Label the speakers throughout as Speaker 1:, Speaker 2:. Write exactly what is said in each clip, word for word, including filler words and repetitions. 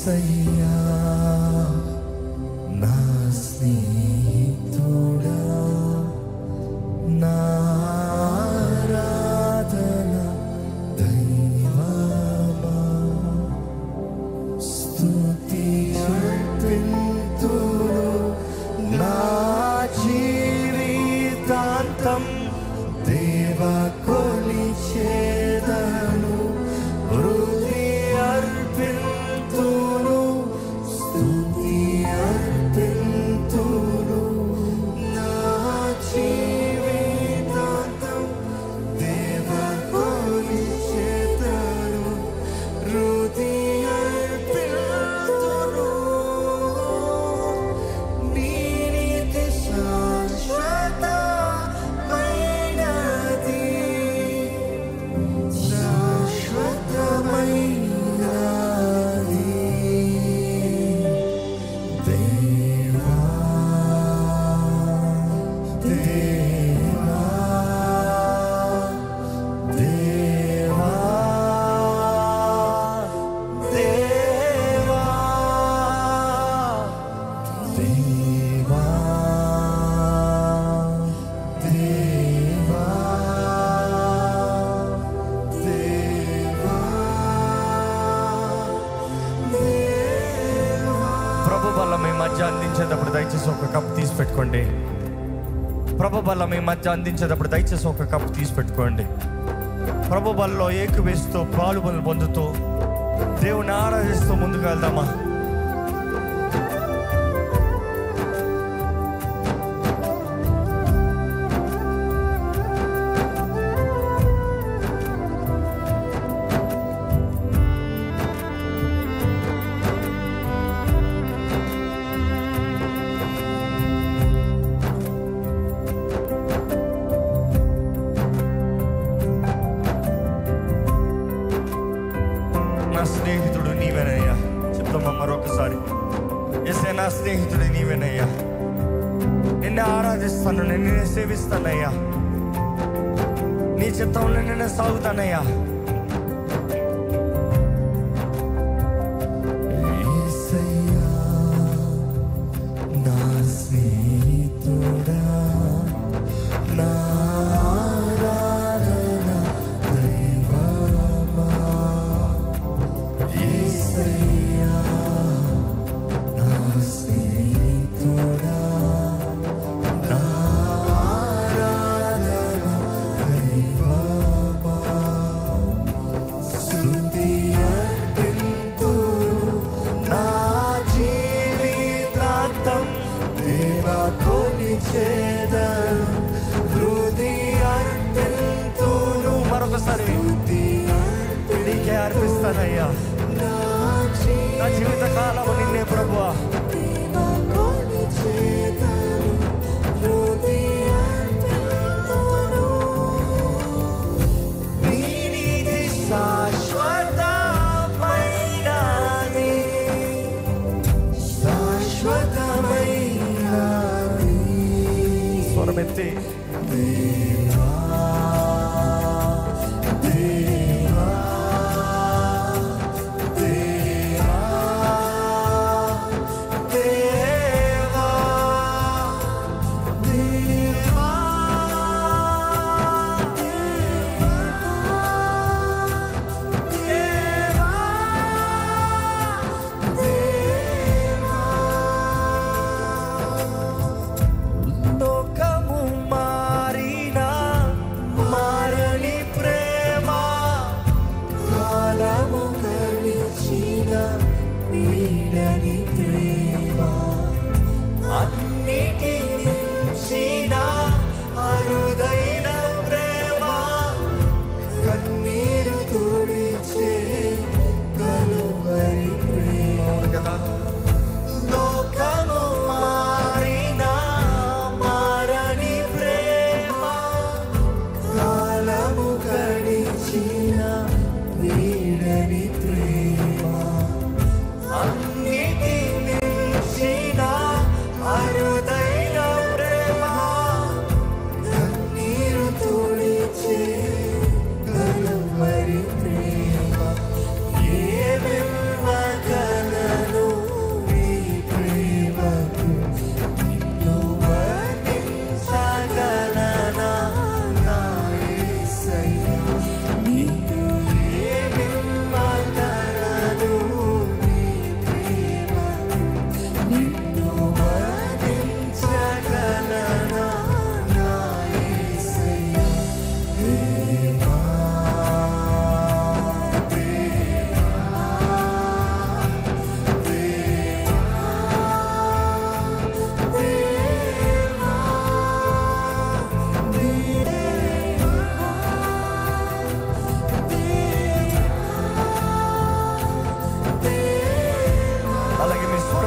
Speaker 1: యేసయ్యా నా స్నేహితుడా, నా ఆరాధన దైవమా, స్తుతి అర్పింతును నా జీవితాంతం, దేవా కొలిచేదను హృది అర్పింతును, స్తుతి అర్పింతును నా జీవితాంతం, దేవా కొలిచేదను హృది అర్పింతును. నీ నీతి శాశ్వతమైనది, శాశ్వతమైనది. దేవా దేవా దేవా దేవా దేవా దేవా దేవా. ప్రభు బల్ల మీ మధ్య అందించేటప్పుడు దయచేసి ఒక కప్ తీసి పెట్టుకోండి. ప్రభు బల్ల మీ మధ్య అందించేటప్పుడు దయచేసి ఒక కప్ తీసి పెట్టుకోండి. ప్రభు బల్లో ఏకవేస్తూ పాలుబలు పొందుతూ దేవుని ఆరాధిస్తూ ముందుకు వెళ్దామా? నా స్నేహితుడు నీవేనయ్యా. చెప్తామా మరొకసారి, యేసయ్యా నా స్నేహితుడు నీవేనయ్యా. నిన్నే ఆరాధిస్తాను, నిన్నే సేవిస్తానయ్యా, నీ చిత్తంలో నిన్నే సాగుతానయ్యా. యేసయ్యా నా స్నేహితుడా, నా ఆరాధన దైవమా, యేసయ్యా నా స్నేహితుడా, నా ఆరాధన దైవమా, స్తుతి అర్పింతును నా జీవితాంతం, దేవా కొలిచేదను హృది అర్పింతును. మరొకసారి నీకే అర్పిస్తానయ్యా నా జీవిత కాలం నిన్నే ప్రభువా. నీ నీతి శాశ్వతమైనది, శాశ్వతమైనది. స్వరమెత్తి దేవా దేవా దేవా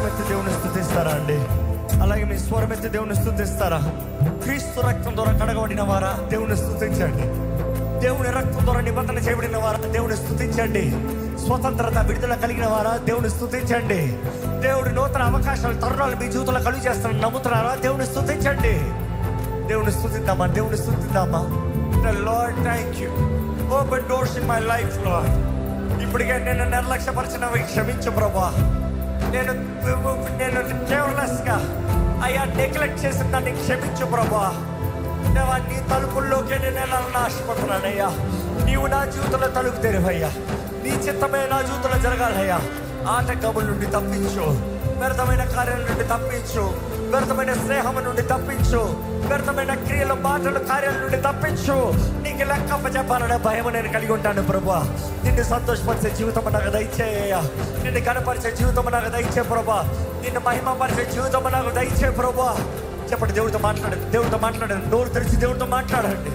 Speaker 1: ఎత్తి దేవుని స్తుతిస్తారా అండి? అలాగే మీ స్వరం ఎత్తి దేవుని స్తుతిస్తారా? క్రీస్తు రక్తం ద్వారా కడగబడిన వారా దేవుని స్తుతించండి. దేవుని రక్తం ద్వారా నిబంధన చేయబడిన వారా దేవుని స్తుతించండి. స్వతంత్రత విడుదల కలిగిన వారా దేవుని స్తుతించండి. దేవుడి నూతన అవకాశాలు తరుణాలు మీ జీవితంలో కలుగు చేస్తారని నమ్ముతున్నారా? దేవుని స్తుతించండి. దేవుని స్తుతిద్దామా? దేవుని స్తుతిద్దామా? Lord thank you. Open doors in my life lord. ఇప్పటికే నేను నిర్లక్ష్యపరిచినవి క్షమించు ప్రభా. నేను నేను కేర్లెస్గా అయ్యా నెగ్లెక్ట్ చేసిన దాన్ని క్షమించు ప్రభా. దేవా, నీ తలుపుల్లోకే నేను వెళ్ళాలని ఆశపడుతున్నానయ్యా. నీవు నా జీవితంలో తలుపు తెరువయ్యా. నీ చిత్తమే నా జీవితంలో జరగాలయ్యా. ఆటంకముల నుండి తప్పించు, వ్యర్థమైన కార్యాల నుండి తప్పించు, వ్యర్థమైన స్నేహం నుండి తప్పించు, వ్యర్థమైన క్రియలు మాటలు కార్యాల నుండి తప్పించు. నీకు లెక్కప్ప చెప్పాలనే భయం నేను కలిగి ఉంటాను ప్రభా. నిన్ను సంతోషపరిచే జీవితం నాకు దయచేయ. నిన్ను కనపరిచే జీవితం నాకు దయచే ప్రభా. నిన్ను మహిమపరిచే జీవితం నాకు దయచే ప్రభా. చెప్పండి, దేవుడితో మాట్లాడండి. దేవుడితో మాట్లాడండి. నోరు తెరిచి దేవుడితో మాట్లాడండి.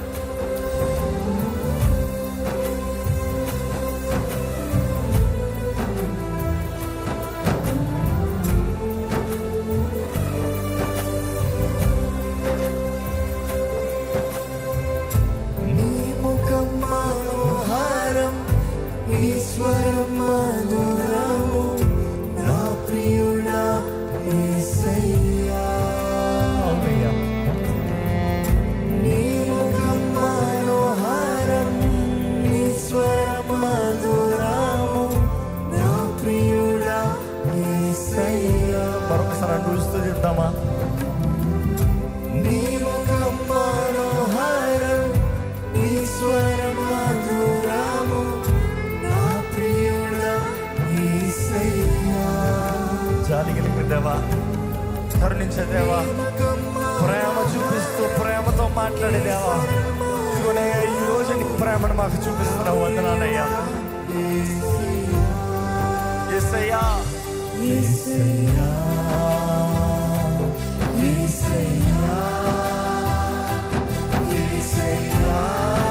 Speaker 2: ఈశ్వరం మధురము నా ప్రియుడా యేసయ్యా. నీ ముఖం మనోహరం, ఈశ్వరం మధురము నా ప్రియుడా యేసయ్యా.
Speaker 1: మరొకసారి అనుభవిస్తూ చెప్తామా?
Speaker 2: నీ ముఖం మనోహరం, ఈశ్వరం మధురము నా ప్రియుడా యేసయ్యా.
Speaker 1: జాలి కలిగిన దేవా, కరుణించే దేవా, ప్రేమ చూపిస్తూ ప్రేమతో మాట్లాడే దేవా, ఇదిగోనయ్యా ఈ రోజు నీ ప్రేమను మాకు చూపిస్తున్నావు. వందనాలయ్యా. యేసయ్యా,
Speaker 2: యేసయ్యా, యేసయ్యా, యేసయ్యా,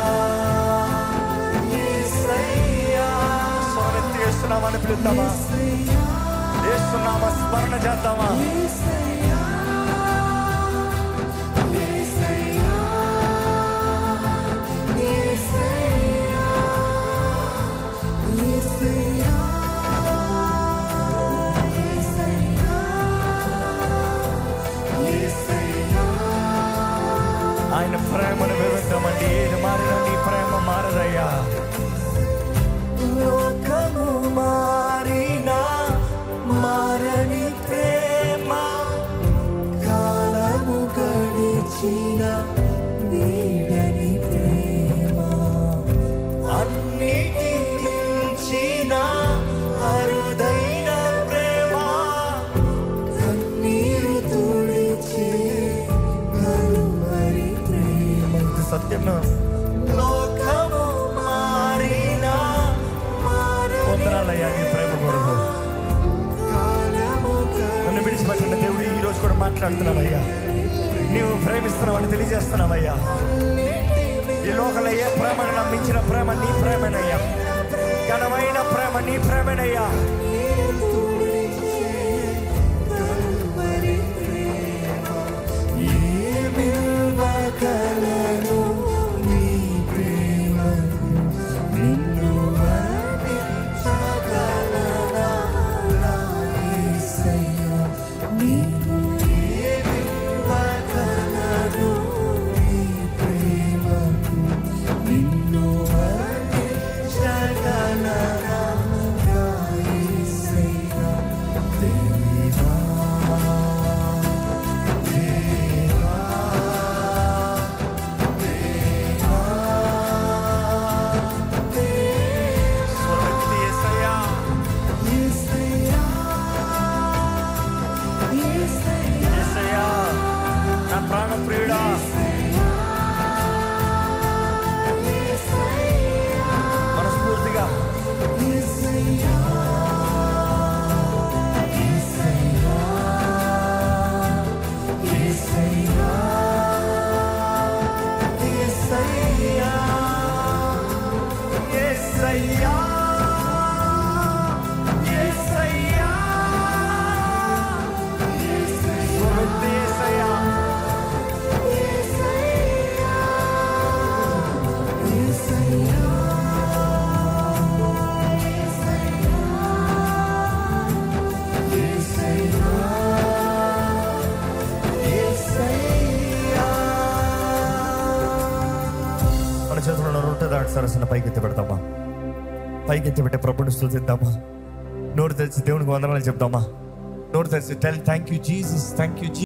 Speaker 2: యేసయ్యా.
Speaker 1: స్వరమెత్తి యేసునామాన్ని పిలుద్దామా? యేసునామ స్మరణ చేద్దామా?
Speaker 2: యేసయ్యా, యేసయ్యా, యేసయ్యా, యేసయ్యా, యేసయ్యా.
Speaker 1: ఆయన ప్రేమను వివరిద్దామండి. ఏది మారినా నీ ప్రేమ మారదయ్యా.
Speaker 2: లోకము మారినా మారని ప్రేమ, కాలము గడిచిన వీడని ప్రేమ, అన్నిటి మించిన అరుదైన ప్రేమ, కన్నీరు తుడిచే కలువరి ప్రేమ.
Speaker 1: ఇది సత్యం.
Speaker 2: లోకము మారినా
Speaker 1: వందనాలయ్యా నీ ప్రేమ కొరకు. నన్ను విడిచిపెట్టిన దేవుడు ఈ రోజు కూడా మాట్లాడుతున్నావయ్యా. నీవు ప్రేమిస్తున్నావని తెలియజేస్తున్నావయ్యా. ఈ లోకంలో ఏ ప్రేమను నమ్మించిన ప్రేమ నీ ప్రేమేనయ్యా. ఘనమైన ప్రేమ నీ ప్రేమేనయ్యా.
Speaker 2: కలను నీ ప్రేమను నిన్ను వర్ణించగలనా నా యేసయ్యా. నీవు ఏమివ్వగలవు నీ ప్రేమను నిన్ను వర్ణించగలనా నా యేసయ్యా.
Speaker 1: నోట దాటి సరసన పైకెత్తి పెడతామా? పైకెత్తి పెట్టే ప్రభుని స్తుతిద్దామా? నోరు తెరిచి దేవునికి వందనాలు చెప్దామా? నోరు తెరిచి tell thank you Jesus, thank you.